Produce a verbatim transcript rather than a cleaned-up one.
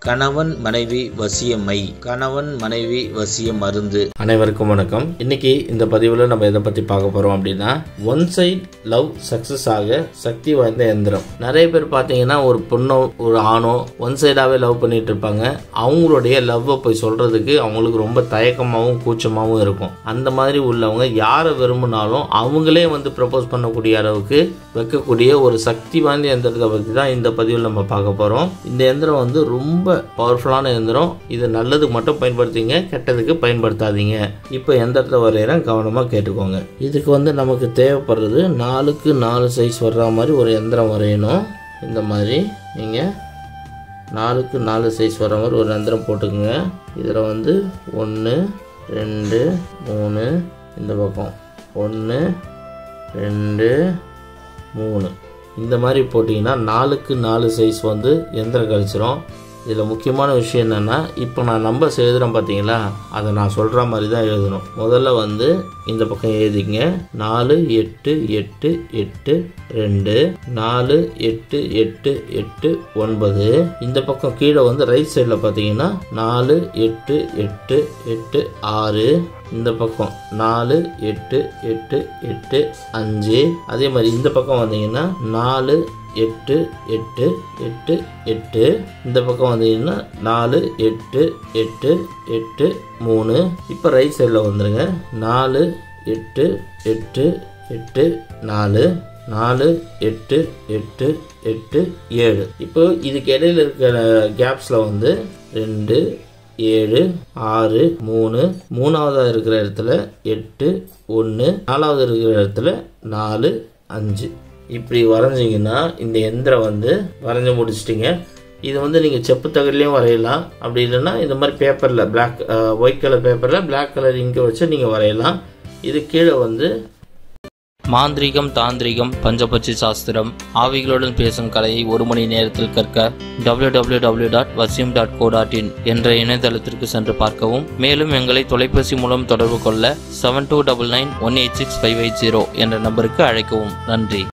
கணவன் மனைவி வசியமை கணவன் மனைவி வசிய மருந்து. அனைவருக்கும் வணக்கம். இன்னைக்கு இந்த பதிவில் நம்ம எதை பற்றி பார்க்க போகிறோம் அப்படின்னா, ஒன் சைட் லவ் சக்ஸஸ் ஆக சக்தி வாய்ந்த எந்திரம். நிறைய பேர் பார்த்தீங்கன்னா ஒரு பொண்ணோ ஒரு ஆணோ ஒன் சைடாகவே லவ் பண்ணிட்டு இருப்பாங்க. அவங்களுடைய லவ்வை போய் சொல்கிறதுக்கு அவங்களுக்கு ரொம்ப தயக்கமாகவும் கூச்சமாகவும் இருக்கும். அந்த மாதிரி உள்ளவங்க யாரை விரும்பினாலும் அவங்களே வந்து ப்ரப்போஸ் பண்ணக்கூடிய அளவுக்கு வைக்கக்கூடிய ஒரு சக்தி வாய்ந்த எந்திரத்தை பற்றி தான் இந்த பதிவில் நம்ம பார்க்க போகிறோம். இந்த எந்திரம் வந்து ரொம்ப பவர்ஃபுல்லான எந்திரம். இது நல்லதுக்கு மட்டும் பயன்படுத்திங்க, கெட்டதுக்கு பயன்படுத்தாதீங்க. இப்போ எந்திரத்தை வரைகிறேன், கவனமாக கேட்டுக்கோங்க. இதுக்கு வந்து நமக்கு தேவைப்படுறது நாலுக்கு நாலு சைஸ் வர்ற மாதிரி ஒரு எந்திரம் வரையணும். இந்த மாதிரி நீங்கள் நாலுக்கு நாலு சைஸ் வர்ற மாதிரி ஒரு எந்திரம் போட்டுக்குங்க. இதில் வந்து ஒன்று ரெண்டு மூணு, இந்த பக்கம் ஒன்று ரெண்டு மூணு, இந்த மாதிரி போட்டிங்கன்னா நாலுக்கு நாலு சைஸ் வந்து எந்திரம் கழிச்சிரும். இதில் முக்கியமான விஷயம் என்னென்னா, இப்போ நான் நம்பர்ஸ் எழுதுகிறேன் பார்த்தீங்களா, அதை நான் சொல்கிற மாதிரி தான் எழுதணும். முதல்ல வந்து இந்த பக்கம் எழுதிங்க, நாலு எட்டு எட்டு எட்டு ரெண்டு, நாலு எட்டு எட்டு எட்டு ஒன்பது. இந்த பக்கம் கீழே வந்து ரைட் சைடில் பார்த்தீங்கன்னா நாலு எட்டு எட்டு எட்டு ஆறு. இந்த பக்கம் நாலு எட்டு எட்டு எட்டு அஞ்சு. அதே மாதிரி இந்த பக்கம் வந்தீங்கன்னா நாலு எட்டு எட்டு எட்டு எட்டு. இந்த பக்கம் வந்தீங்கன்னா நாலு எட்டு எட்டு எட்டு மூணு. இப்போ ரைட் சைடில் வந்துடுங்க, நாலு எட்டு எட்டு எட்டு நாலு, நாலு எட்டு எட்டு எட்டு ஏழு. இப்போ இதுக்கு இடையில இருக்கிற கேப்ஸில் வந்து ரெண்டு ஏழு ஆறு மூணு, மூணாவதாக இருக்கிற இடத்துல எட்டு ஒன்று, நாலாவது இருக்கிற இடத்துல நாலு அஞ்சு. இப்படி வரைஞ்சிங்கன்னா இந்த எந்திரம் வந்து வரைஞ்சி முடிச்சிட்டிங்க. இது வந்து நீங்கள் செப்பு தகடுலையும் வரையலாம், அப்படி இல்லைன்னா இந்த மாதிரி பேப்பரில் பிளாக் ஒயிட் கலர் பேப்பரில் பிளாக் கலர் இங்கே வச்சு நீங்கள் வரையலாம். இது கீழே வந்து மாந்திரிகம், தாந்திரிகம், பஞ்சபட்சி சாஸ்திரம், ஆவிகளுடன் பேசும் கலையை ஒரு மணி நேரத்தில் கற்க W W W dot Vasiyam dot co dot in என்ற இணையதளத்திற்கு சென்று பார்க்கவும். மேலும் எங்களை தொலைபேசி மூலம் தொடர்பு கொள்ள seven two double nine one eight six five eight zero என்ற நம்பருக்கு அழைக்கவும். நன்றி.